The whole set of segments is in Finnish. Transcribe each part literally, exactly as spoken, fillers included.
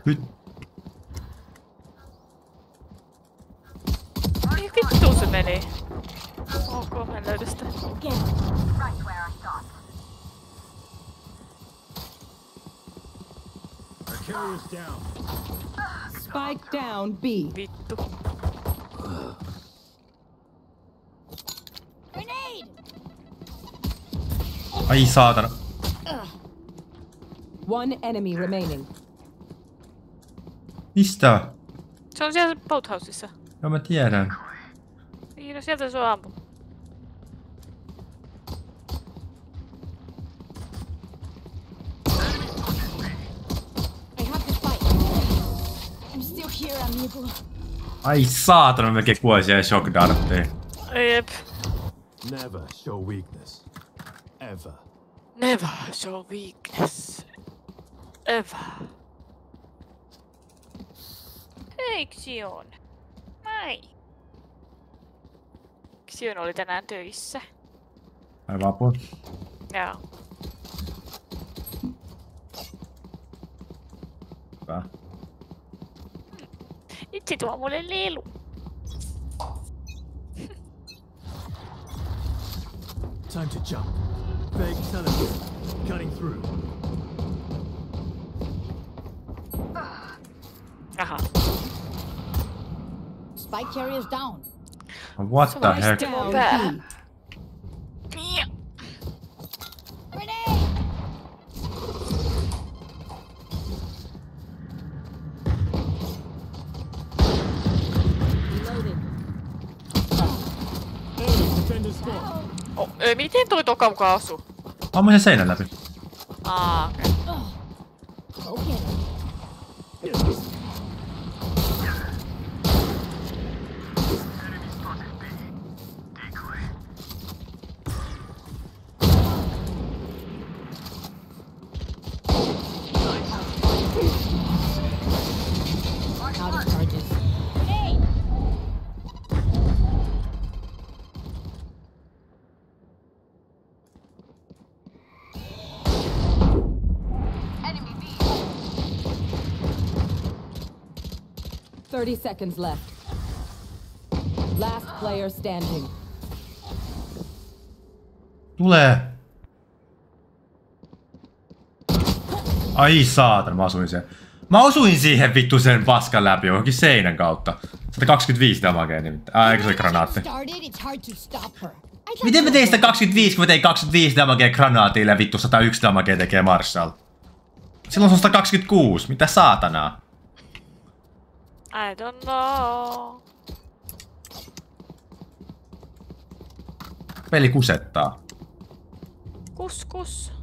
Nyt. Ei vittu se meni. Ok, mä en löydä sitä. Spike down B. Vittu. Ai saatana. One enemy remaining. Mistä? Se on siellä boathouseissa. Joo mä tiedän. Niin, no sieltä se on ampu. Ai saatana, melkein kuoli siihen shock darttiin. Jep. Never show weakness. Ever. Never show weakness. Ever. Hei Xion. Mai. Xion oli tänään töissä. Ai vapun. Joo. Hyvä. Itse tuo mulle lelu. Time to jump. Fake teleport. Cutting through. Aha. Spike carriers down. What the heck? Down Pää. B. Mia. Grenade! Reloading. Defender spawn. Oh, ö, miten toi toka mukaan osu? Ammu sen seinän läpi. Aa, okei. Okay. Out of charges. Grenade! Thirty seconds left. Last player standing. Tulee. Ai saatana, mä osuin siihen. Mä osuin siihen vittu sen paskan läpi johonkin seinän kautta. sata kaksikymmentäviisi damagea nimittäin. Ää, eikö se oli granaatti? Miten mä tein sitä kaksikymmentäviisi, kun mä tein kaksikymmentäviisi damagea granaatille ja vittu sata yksi damagea tekee Marshall? Silloin se on sata kaksikymmentäkuusi, mitä saatanaa? I don't know. Peli kusettaa. Kus kus.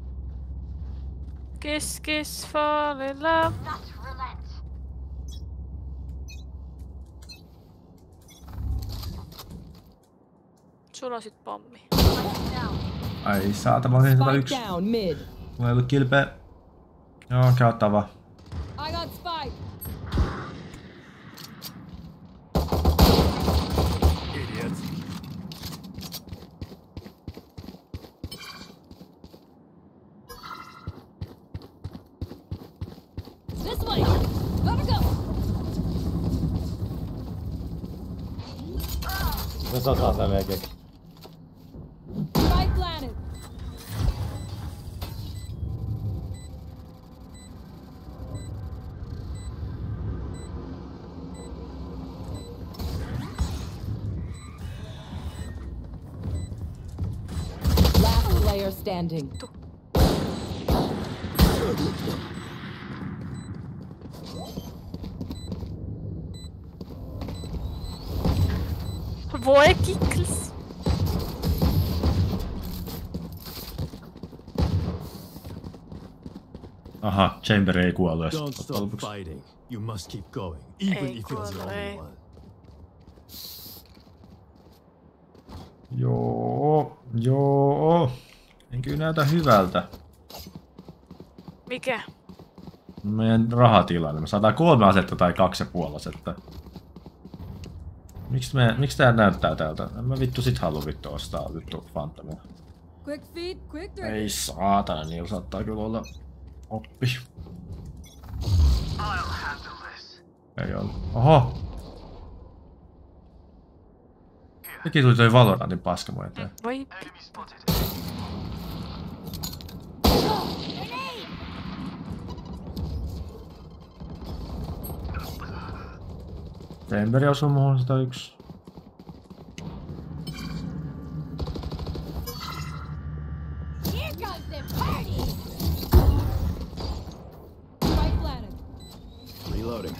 Kiss kiss fall in love. Sulla on sit pommi. Ai saatana, mä olin sata Spike yksi. down mid. Mulla ei ollut kilpeä. Joo, käy ottaa vaan. I got spike. Idiots. This way! Gotta go! Me sataan tää V G. Spike planted. Last player standing. Voi kikkels. Aha, Chamber ei kuollut edes. Don't stop fighting. You must keep going, even Ei if you're the kuole, only ei. one. Joo, joo. En kyllä näytä hyvältä. Mikä? Meidän rahatilanne. Me saadaan kolme asetta tai kaksi ja puoli asetta. Miksi, me, miksi tää näyttää tältä? En mä vittu sit halua vittu ostaa vittu Phantomia. Quick feet, quick dirty. Ei saatana, niillä saattaa kyllä olla oppi. Ei ollut. Oho! Mikin tuli toi Valorantin paska mun eteen? Voi. Chamberi osuu muhun sata yksi. Here comes the party. Spike planted. Reloading.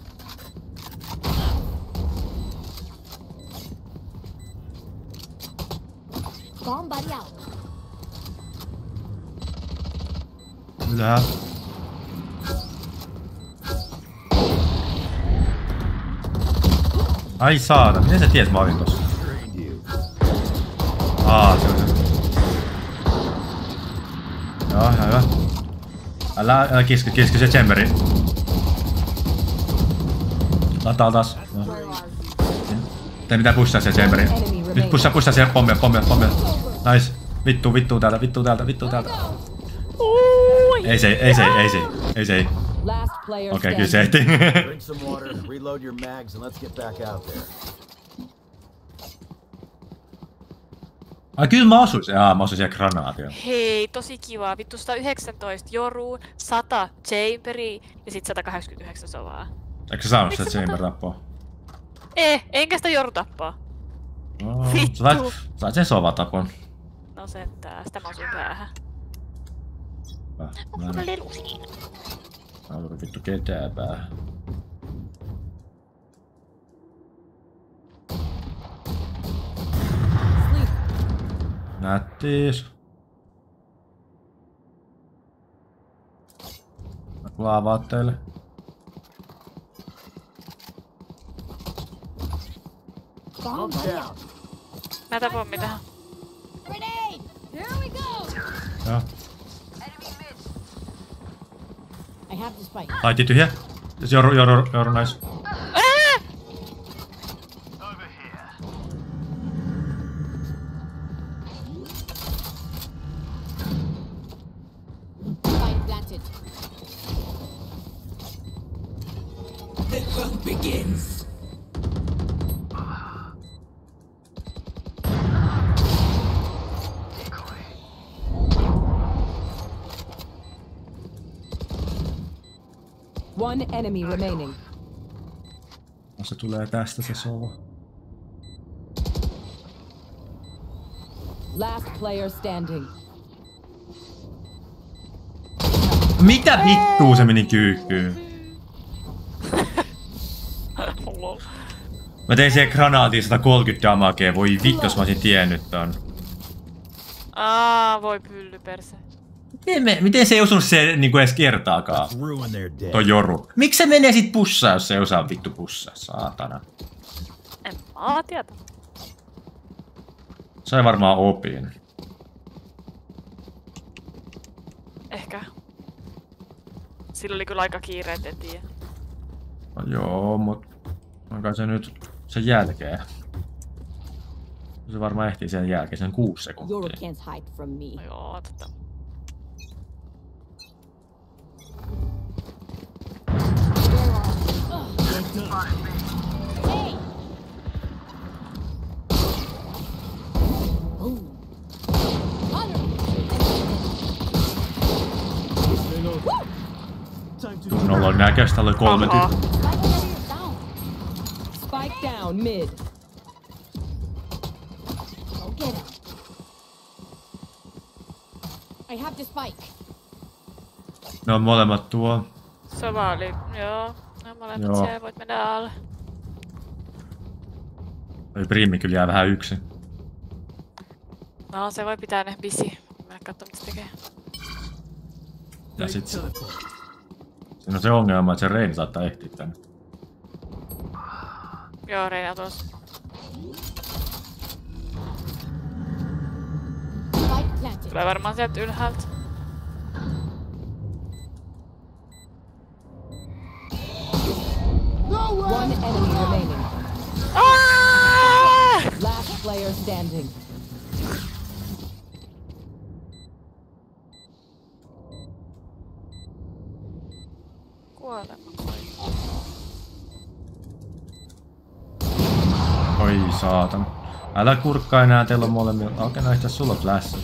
Bomb buddy out. Ylhäällä. Ai saada, miten sä tiedät mä olin tossa? Aa, se on se. Joo, ihan hyvä. Älä, älä kiski, kiski se chamberi. Lataa taas. Tee mitään pushaa se chamberi. Nyt pushaa, pushaa siellä pommia, pommia, pommia. Nice. Vittu, vittu täältä, vittu täältä, vittu täältä. Ei se, ei se, ei se, ei se. Last player Okei, kyllä se ehti. Drink some water, reload your mags, and let's get back out there. Ai kyllä mä osuisin. Jaa, mä osuisin siellä granaatia. Hei, tosi kiva. Vittu sata yhdeksäntoista Joru, sata Chamberi ja sit sata kahdeksankymmentäyhdeksän Sovaa. Eikö sä saanut sitä Miksi sä chamber ta- tappaa? Eh, enkä sitä Joru tappaa. No, Vittu. sä sait, sait sen Sova tapon. No sentään, sitä mä osuin päähän. Mä Onko en mä lelusin? mä en vittu ketään päähän. Nättiis. Mä kuvaan vaatteille. Bomb buddy out. Mä tapoin mitään. Grenade. Here we go. Joo. I have the spike. Laitti tyhjä. Joru, joru, joru, nice. Spike planted. One enemy remaining. No se tulee tästä se Sova. Last player standing. Mitä vittua se meni kyykkyyn? Lol. Mä tein siihen granaatiin sata kolmekymmentä damagea. Voi vittu, jos mä olisin tiennyt ton. Aa, voi pyllyperse. Miten, me, miten se ei osunut se niinku edes kertaakaan? Ruin their day. Toi joru. Miksi se menee sit pussaa, jos se ei osaa vittu pussaa? Saatana. En mä tiedä. Sai varmaan opin. Ehkä. Sillä oli kyllä aika kiire, et en tiedä. No joo, mut... Onko se nyt sen jälkeen? Se varmaan ehtii sen jälkeen, sen kuusi Euro sekuntia. can't hide from me. No joo, tota. Hey. Boom. Hunter. Time to Tunnolla on näköistä, oli kolme Aha. tyttöä. Spike carrier down. Spike down mid. Go get him. I have the spike. Ne on molemmat tuolla. Sova oli, joo. No molemmat Joo. siellä, voit mennä alle. Toi Brimmi kyllä jää vähän yksin. No se voi pitää ne busy. Mennä katsomaan mitä se tekee. Ja sit se, teleport. siinä on se ongelma, että se Reini saattaa ehtiä tänne. Joo, Reina tuossa. Spike planted. Tulee varmaan sieltä ylhäältä. One enemy remaining. Aaaa! Last player standing. kuolema. Oi saatana. Älä kurkkaa enää, teillä on molemmilla. Okei, no itse sulla on flash.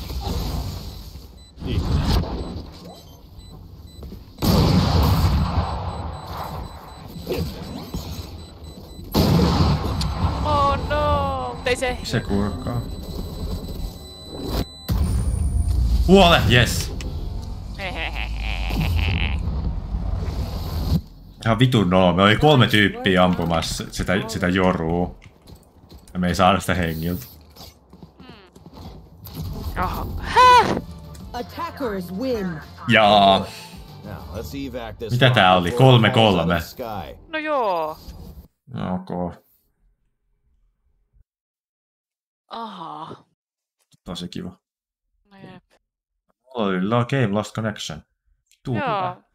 Oh no! Mut ei se... Se kurkkaa. Kuole! Yes! Ihan vitun nolo. Me oli kolme tyyppiä ampumassa sitä, sitä joruu. Ja me ei saada sitä hengiltä. Oho. Häh? Attackers win. Jaa. Now, let's evac this Mitä tää rock oli? before it Kolme falls out of kolme. the sky. No joo. Ok. Aha. Tosi kiva. No jep. Mulla oli game lost connection. Tuu Joo. hyvä.